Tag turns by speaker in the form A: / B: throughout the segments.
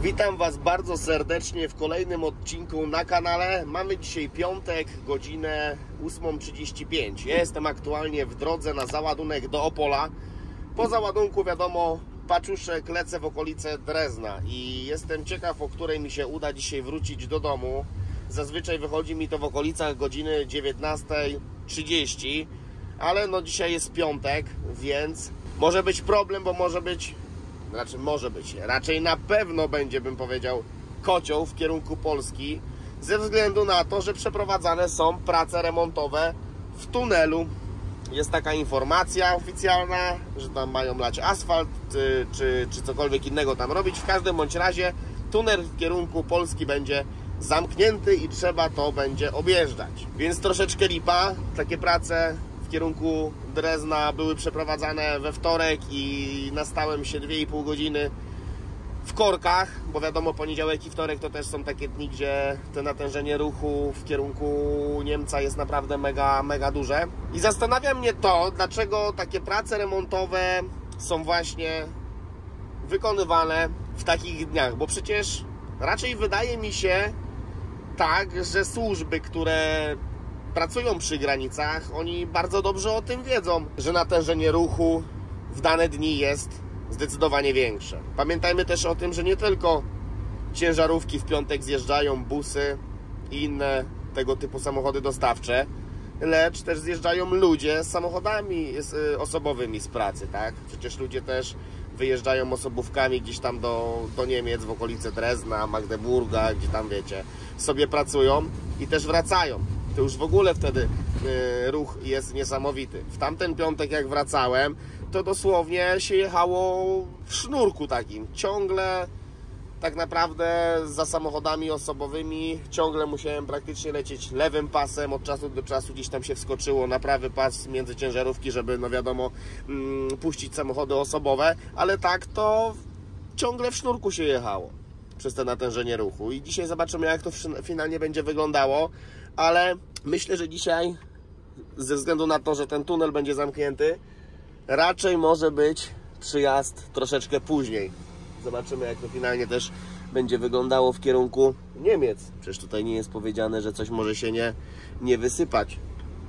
A: Witam Was bardzo serdecznie w kolejnym odcinku na kanale. Mamy dzisiaj piątek, godzinę 8:35. Ja jestem aktualnie w drodze na załadunek do Opola. Po załadunku, wiadomo, paczuszek, lecę w okolice Drezna i jestem ciekaw, o której mi się uda dzisiaj wrócić do domu. Zazwyczaj wychodzi mi to w okolicach godziny 19:30, ale no dzisiaj jest piątek, więc może być problem, bo raczej na pewno będzie, bym powiedział, kocioł w kierunku Polski, ze względu na to, że przeprowadzane są prace remontowe w tunelu. Jest taka informacja oficjalna, że tam mają lać asfalt, czy cokolwiek innego tam robić. W każdym bądź razie tunel w kierunku Polski będzie zamknięty i trzeba to będzie objeżdżać. Więc troszeczkę lipa. Takie prace w kierunku Drezna były przeprowadzane we wtorek i nastałem się 2,5 godziny w korkach, bo wiadomo, poniedziałek i wtorek to też są takie dni, gdzie to natężenie ruchu w kierunku Niemca jest naprawdę mega duże. I zastanawia mnie to, dlaczego takie prace remontowe są właśnie wykonywane w takich dniach, bo przecież raczej wydaje mi się tak, że służby, które pracują przy granicach, oni bardzo dobrze o tym wiedzą, że natężenie ruchu w dane dni jest zdecydowanie większe. Pamiętajmy też o tym, że nie tylko ciężarówki w piątek zjeżdżają, busy i inne tego typu samochody dostawcze, lecz też zjeżdżają ludzie z samochodami osobowymi z pracy, tak? Przecież ludzie też wyjeżdżają osobówkami gdzieś tam do Niemiec, w okolice Drezna, Magdeburga, gdzie tam, wiecie, sobie pracują i też wracają. To już w ogóle wtedy ruch jest niesamowity. W tamten piątek, jak wracałem, to dosłownie się jechało w sznurku takim. Ciągle tak naprawdę za samochodami osobowymi ciągle musiałem praktycznie lecieć lewym pasem. Od czasu do czasu gdzieś tam się wskoczyło na prawy pas między ciężarówki, żeby, no wiadomo, puścić samochody osobowe, ale tak to ciągle w sznurku się jechało przez to natężenie ruchu. I dzisiaj zobaczymy, jak to finalnie będzie wyglądało, ale myślę, że dzisiaj, ze względu na to, że ten tunel będzie zamknięty, raczej może być przyjazd troszeczkę później. Zobaczymy, jak to finalnie też będzie wyglądało w kierunku Niemiec. Przecież tutaj nie jest powiedziane, że coś może się nie wysypać.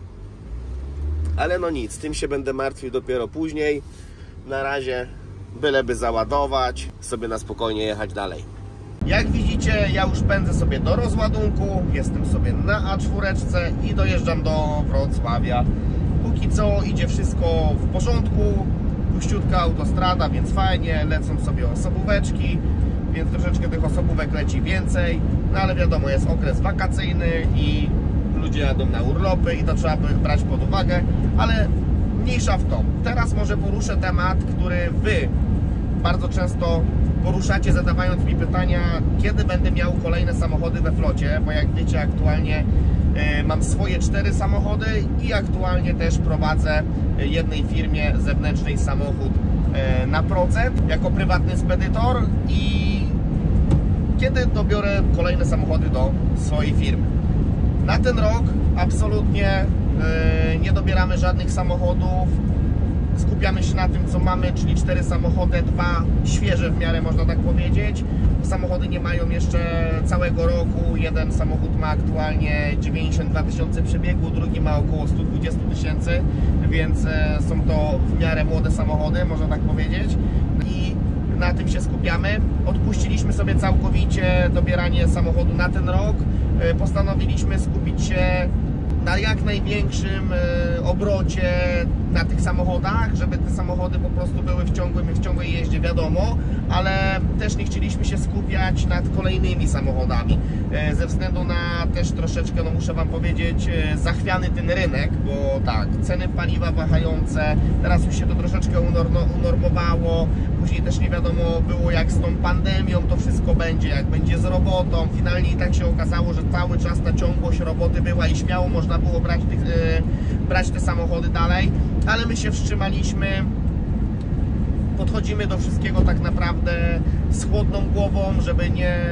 A: Ale no nic, tym się będę martwił dopiero później. Na razie byleby załadować, sobie na spokojnie jechać dalej. Jak widzicie, ja już pędzę sobie do rozładunku, jestem sobie na A4 i dojeżdżam do Wrocławia. Póki co idzie wszystko w porządku, puściutka autostrada, więc fajnie, lecą sobie osobóweczki, więc troszeczkę tych osobówek leci więcej, no ale wiadomo, jest okres wakacyjny i ludzie jadą na urlopy i to trzeba by brać pod uwagę, ale mniejsza w to. Teraz może poruszę temat, który Wy bardzo często poruszacie, zadawając mi pytania, kiedy będę miał kolejne samochody we flocie, bo jak wiecie, aktualnie mam swoje 4 samochody i aktualnie też prowadzę jednej firmie zewnętrznej samochód na procent jako prywatny spedytor i kiedy dobiorę kolejne samochody do swojej firmy. Na ten rok absolutnie nie dobieramy żadnych samochodów. Skupiamy się na tym, co mamy, czyli 4 samochody, 2 świeże w miarę, można tak powiedzieć. Samochody nie mają jeszcze całego roku. Jeden samochód ma aktualnie 92 000 przebiegu, drugi ma około 120 000, więc są to w miarę młode samochody, można tak powiedzieć. I na tym się skupiamy. Odpuściliśmy sobie całkowicie dobieranie samochodu na ten rok. Postanowiliśmy skupić się na jak największym obrocie na tych samochodach, żeby te samochody po prostu były w ciągłej jeździe, wiadomo, ale też nie chcieliśmy się skupiać nad kolejnymi samochodami, ze względu na też troszeczkę, no muszę Wam powiedzieć, zachwiany ten rynek, bo tak, ceny paliwa wahające, teraz już się to troszeczkę unormowało, później też nie wiadomo było, jak z tą pandemią to wszystko będzie, jak będzie z robotą. Finalnie i tak się okazało, że cały czas ta ciągłość roboty była i śmiało można było brać te samochody dalej, ale my się wstrzymaliśmy. Podchodzimy do wszystkiego tak naprawdę z chłodną głową, żeby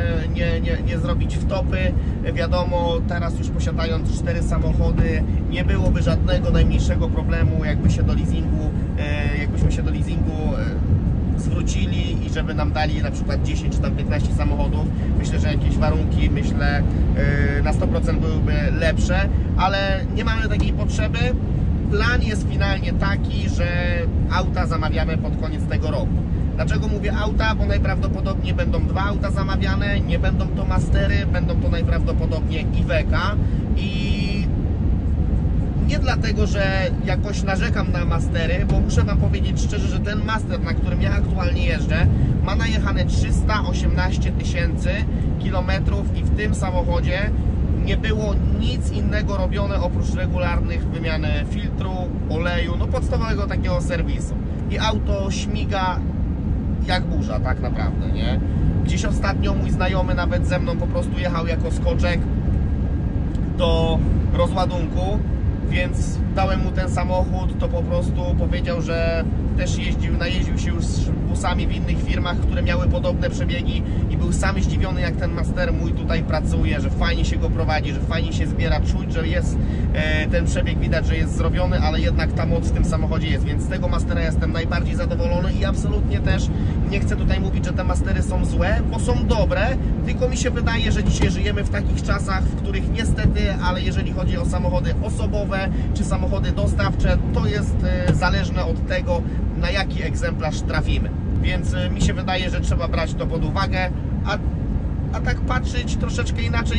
A: nie zrobić wtopy. Wiadomo, teraz już posiadając 4 samochody, nie byłoby żadnego najmniejszego problemu, jakbyśmy się do leasingu zwrócili i żeby nam dali na przykład 10 czy tam 15 samochodów. Myślę, że jakieś warunki, na 100% byłyby lepsze, ale nie mamy takiej potrzeby. Plan jest finalnie taki, że auta zamawiamy pod koniec tego roku. Dlaczego mówię auta? Bo najprawdopodobniej będą 2 auta zamawiane, nie będą to Mastery, będą to najprawdopodobnie Iveca i nie dlatego, że jakoś narzekam na Mastery, bo muszę Wam powiedzieć szczerze, że ten Master, na którym ja aktualnie jeżdżę, ma najechane 318 tysięcy kilometrów i w tym samochodzie nie było nic innego robione oprócz regularnych wymiany filtru, oleju, no podstawowego takiego serwisu. I auto śmiga jak burza, tak naprawdę, nie? Gdzieś ostatnio mój znajomy nawet ze mną po prostu jechał jako skoczek do rozładunku, więc dałem mu ten samochód, to po prostu powiedział, że też najeździł się już z busami w innych firmach, które miały podobne przebiegi i był sam zdziwiony, jak ten Master mój tutaj pracuje, że fajnie się go prowadzi, że fajnie się zbiera, czuć, że jest ten przebieg, widać, że jest zrobiony, ale jednak ta moc w tym samochodzie jest, więc z tego Mastera jestem najbardziej zadowolony i absolutnie też nie chcę tutaj mówić, że te Mastery są złe, bo są dobre, tylko mi się wydaje, że dzisiaj żyjemy w takich czasach, w których niestety, ale jeżeli chodzi o samochody osobowe czy samochody dostawcze, to jest zależne od tego, na jaki egzemplarz trafimy. Więc mi się wydaje, że trzeba brać to pod uwagę, a tak patrzeć troszeczkę inaczej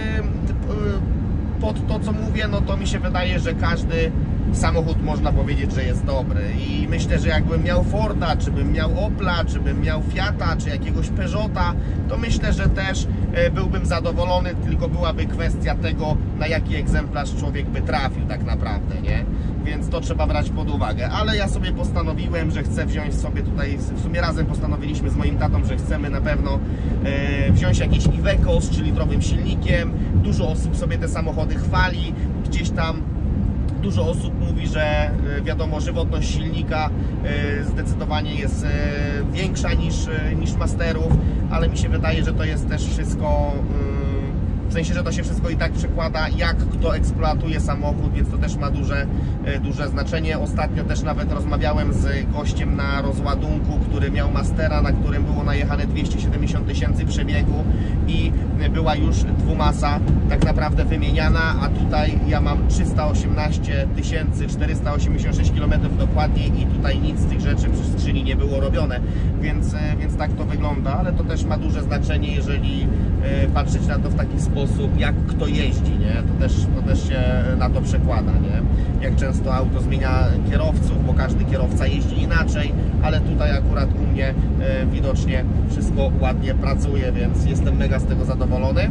A: pod to, co mówię, no to mi się wydaje, że każdy samochód można powiedzieć, że jest dobry i myślę, że jakbym miał Forda, czy bym miał Opla, czy bym miał Fiata, czy jakiegoś Peugeota, to myślę, że też byłbym zadowolony, tylko byłaby kwestia tego, na jaki egzemplarz człowiek by trafił tak naprawdę, nie? Więc to trzeba brać pod uwagę, ale ja sobie postanowiłem, że chcę wziąć sobie tutaj, w sumie razem postanowiliśmy z moim tatą, że chcemy na pewno wziąć jakiś Iveco z 3-litrowym silnikiem. Dużo osób sobie te samochody chwali, gdzieś tam dużo osób mówi, że wiadomo, żywotność silnika zdecydowanie jest większa niż Masterów, ale mi się wydaje, że to jest też wszystko, w sensie, że to się wszystko i tak przekłada, jak kto eksploatuje samochód, więc to też ma duże znaczenie. Ostatnio też nawet rozmawiałem z gościem na rozładunku, który miał Mastera, na którym było najechane 270 tysięcy przebiegu i była już dwumasa tak naprawdę wymieniana, a tutaj ja mam 318 486 km dokładnie i tutaj nic z tych rzeczy przy skrzyni nie było robione, więc tak to wygląda, ale to też ma duże znaczenie, jeżeli patrzeć na to w taki sposób, jak kto jeździ, nie? To też się na to przekłada, nie? Jak często auto zmienia kierowców, bo każdy kierowca jeździ inaczej, ale tutaj akurat u mnie widocznie wszystko ładnie pracuje, więc jestem mega z tego zadowolony.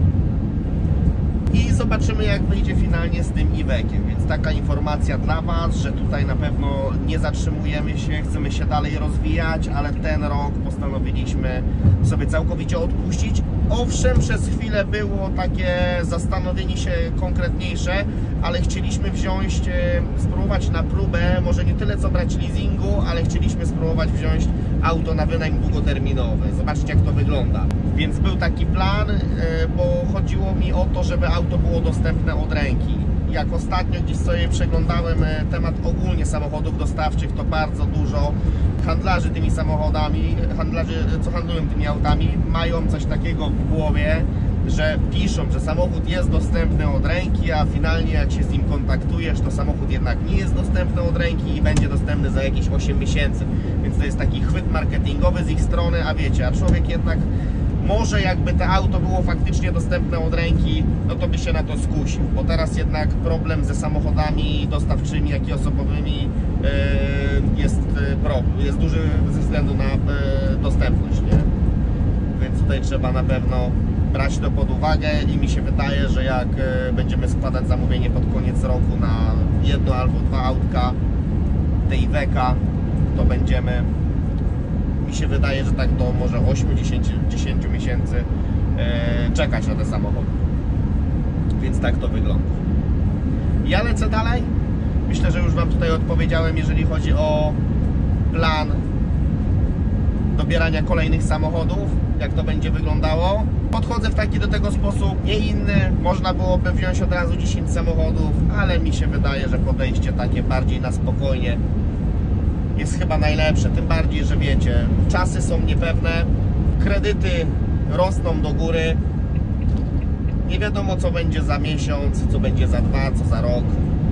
A: I zobaczymy, jak wyjdzie finalnie z tym Iveciem, więc taka informacja dla Was, że tutaj na pewno nie zatrzymujemy się, chcemy się dalej rozwijać, ale ten rok postanowiliśmy sobie całkowicie odpuścić. Owszem, przez chwilę było takie zastanowienie się konkretniejsze, ale chcieliśmy spróbować na próbę, może nie tyle co brać leasingu, ale chcieliśmy spróbować wziąć auto na wynajem długoterminowy. Zobaczcie, jak to wygląda. Więc był taki plan, bo chodziło mi o to, żeby auto było dostępne od ręki. Jak ostatnio gdzieś sobie przeglądałem temat ogólnie samochodów dostawczych, to bardzo dużo handlarzy tymi samochodami, handlarzy, co handlują tymi autami, mają coś takiego w głowie, że piszą, że samochód jest dostępny od ręki, a finalnie jak się z nim kontaktujesz, to samochód jednak nie jest dostępny od ręki i będzie dostępny za jakieś 8 miesięcy. Więc to jest taki chwyt marketingowy z ich strony, a wiecie, a człowiek jednak może jakby to auto było faktycznie dostępne od ręki, no to by się na to skusił, bo teraz jednak problem ze samochodami dostawczymi, jak i osobowymi jest duży ze względu na dostępność, nie? Więc tutaj trzeba na pewno brać to pod uwagę i mi się wydaje, że jak będziemy składać zamówienie pod koniec roku na 1 albo 2 autka tej Iveca, to będziemy, mi się wydaje, że tak do może 8-10 miesięcy czekać na te samochody. Więc tak to wygląda. Ja lecę dalej. Myślę, że już Wam tutaj odpowiedziałem, jeżeli chodzi o plan dobierania kolejnych samochodów, jak to będzie wyglądało. Podchodzę w taki do tego sposób, nie inny. Można byłoby wziąć od razu 10 samochodów, ale mi się wydaje, że podejście takie bardziej na spokojnie jest chyba najlepsze. Tym bardziej, że wiecie, czasy są niepewne, kredyty rosną do góry. Nie wiadomo, co będzie za miesiąc, co będzie za 2, co za rok.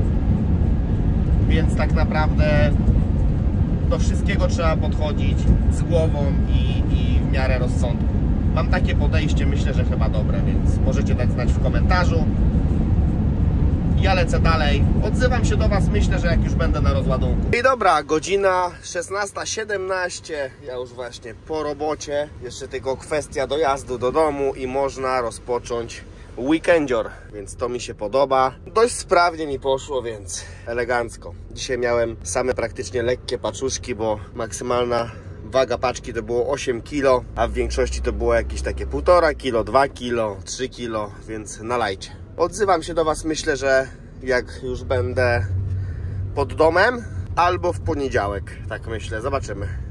A: Więc tak naprawdę do wszystkiego trzeba podchodzić z głową i w miarę rozsądku. Mam takie podejście, myślę, że chyba dobre, więc możecie dać znać w komentarzu. Ja lecę dalej. Odzywam się do Was, myślę, że jak już będę na rozładunku. I dobra, godzina 16:17. Ja już właśnie po robocie. Jeszcze tylko kwestia dojazdu do domu i można rozpocząć weekendzior, więc to mi się podoba. Dość sprawnie mi poszło, więc elegancko. Dzisiaj miałem same praktycznie lekkie paczuszki, bo maksymalna waga paczki to było 8 kg, a w większości to było jakieś takie 1,5 kg, 2 kg, 3 kg, więc nalajcie. Odzywam się do Was, myślę, że jak już będę pod domem, albo w poniedziałek, tak myślę, zobaczymy.